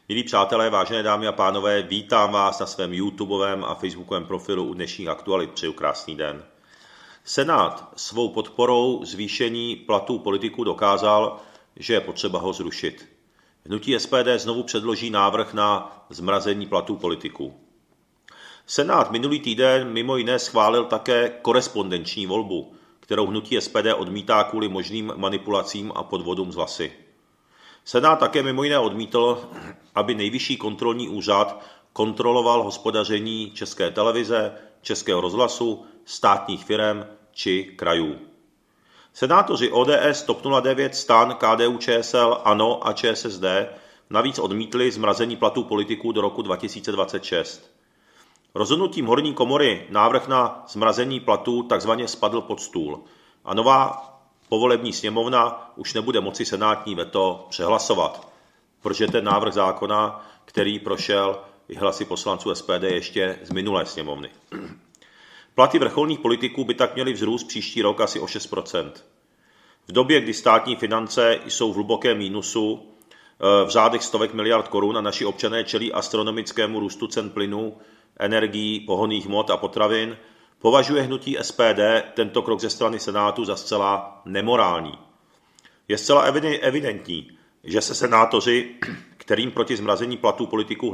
Milí přátelé, vážené dámy a pánové, vítám vás na svém YouTubeovém a Facebookovém profilu u dnešních aktualit. Přeju krásný den. Senát svou podporou zvýšení platů politiků dokázal, že je potřeba ho zrušit. Hnutí SPD znovu předloží návrh na zmrazení platů politiků. Senát minulý týden mimo jiné schválil také korespondenční volbu, kterou hnutí SPD odmítá kvůli možným manipulacím a podvodům s hlasy. Senát také mimo jiné odmítl, aby Nejvyšší kontrolní úřad kontroloval hospodaření České televize, Českého rozhlasu, státních firem či krajů. Senátoři ODS, TOP 09, STAN, KDU-ČSL, ANO a ČSSD navíc odmítli zmrazení platů politiků do roku 2026. Rozhodnutím horní komory návrh na zmrazení platů takzvaně spadl pod stůl a nová povolební sněmovna už nebude moci senátní veto přehlasovat, protože ten návrh zákona, který prošel i hlasy poslanců SPD ještě z minulé sněmovny. Platy vrcholných politiků by tak měly vzrůst příští rok asi o 6%. V době, kdy státní finance jsou v hlubokém mínusu v řádech stovek miliard korun a naši občané čelí astronomickému růstu cen plynu, energií, pohonných hmot a potravin, považuje hnutí SPD tento krok ze strany Senátu za zcela nemorální. Je zcela evidentní, že se senátoři, kteří proti zmrazení platů politiků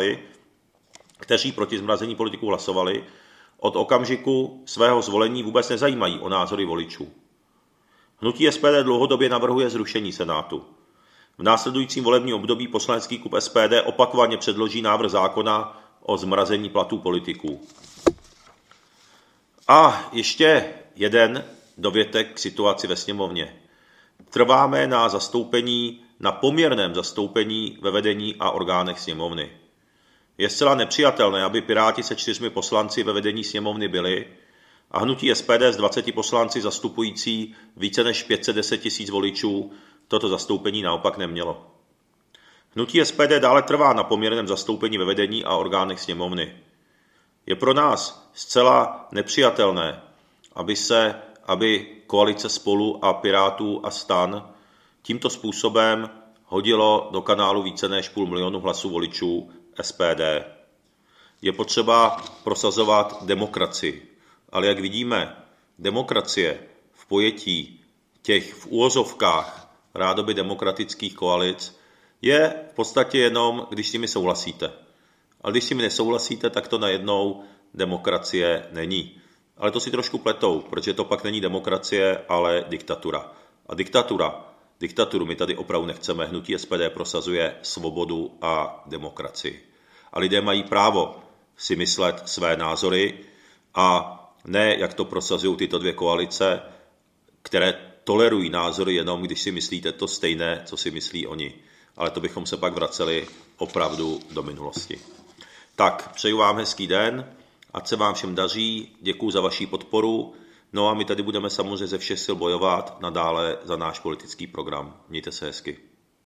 hlasovali, od okamžiku svého zvolení vůbec nezajímají o názory voličů. Hnutí SPD dlouhodobě navrhuje zrušení Senátu. V následujícím volebním období poslanecký klub SPD opakovaně předloží návrh zákona o zmrazení platů politiků. A ještě jeden dovětek k situaci ve sněmovně. Trváme na poměrném zastoupení ve vedení a orgánech sněmovny. Je zcela nepřijatelné, aby Piráti se 4 poslanci ve vedení sněmovny byli a hnutí SPD s 20 poslanci zastupující více než 510 000 voličů toto zastoupení naopak nemělo. Hnutí SPD dále trvá na poměrném zastoupení ve vedení a orgánech sněmovny. Je pro nás zcela nepřijatelné, aby koalice Spolu a Pirátů a STAN tímto způsobem hodilo do kanálu více než 500 000 hlasů voličů SPD. Je potřeba prosazovat demokracii, ale jak vidíme, demokracie v pojetí těch v úvozovkách rádoby demokratických koalic je v podstatě jenom, když s nimi souhlasíte. Ale když s nimi nesouhlasíte, tak to najednou demokracie není. Ale to si trošku pletou, protože to pak není demokracie, ale diktatura. A diktaturu my tady opravdu nechceme. Hnutí SPD prosazuje svobodu a demokracii. A lidé mají právo si myslet své názory a ne, jak to prosazují tyto dvě koalice, které tolerují názory jenom, když si myslíte to stejné, co si myslí oni. Ale to bychom se pak vraceli opravdu do minulosti. Tak, přeju vám hezký den, ať se vám všem daří, děkuji za vaši podporu, no a my tady budeme samozřejmě ze všech sil bojovat nadále za náš politický program. Mějte se hezky.